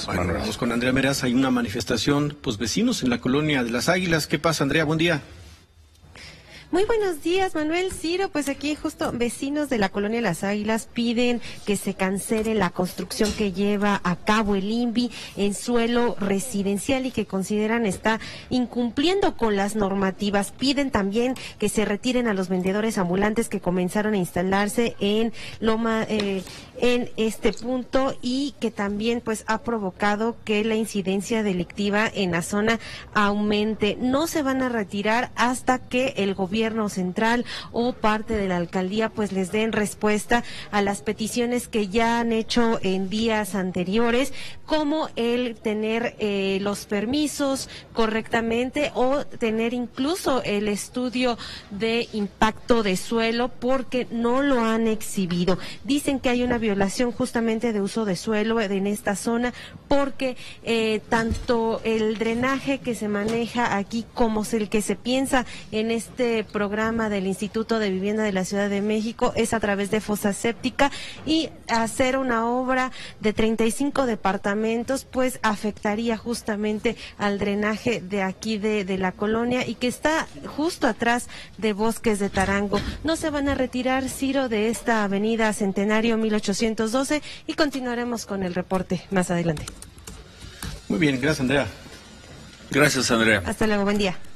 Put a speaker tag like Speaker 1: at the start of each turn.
Speaker 1: Bueno,
Speaker 2: Manuel.
Speaker 1: vamos con Andrea Meraz. Hay una manifestación, pues vecinos en la colonia de Las Águilas. ¿Qué pasa, Andrea? Buen día.
Speaker 3: Muy buenos días, Manuel. Ciro, pues aquí justo vecinos de la colonia Las Águilas piden que se cancele la construcción que lleva a cabo el INVI en suelo residencial y que consideran está incumpliendo con las normativas. Piden también que se retiren a los vendedores ambulantes que comenzaron a instalarse en Loma, en este punto, y que también pues ha provocado que la incidencia delictiva en la zona aumente. No se van a retirar hasta que el gobierno central o parte de la alcaldía pues les den respuesta a las peticiones que ya han hecho en días anteriores, como el tener los permisos correctamente o tener incluso el estudio de impacto de suelo, porque no lo han exhibido. Dicen que hay una violación justamente de uso de suelo en esta zona, porque tanto el drenaje que se maneja aquí como el que se piensa en este programa del Instituto de Vivienda de la Ciudad de México es a través de fosa séptica, y hacer una obra de 35 departamentos pues afectaría justamente al drenaje de aquí de la colonia, y que está justo atrás de Bosques de Tarango. No se van a retirar, Ciro, de esta avenida Centenario 1812, y continuaremos con el reporte más adelante.
Speaker 1: Muy bien, gracias, Andrea.
Speaker 2: Gracias, Andrea.
Speaker 3: Hasta luego, buen día.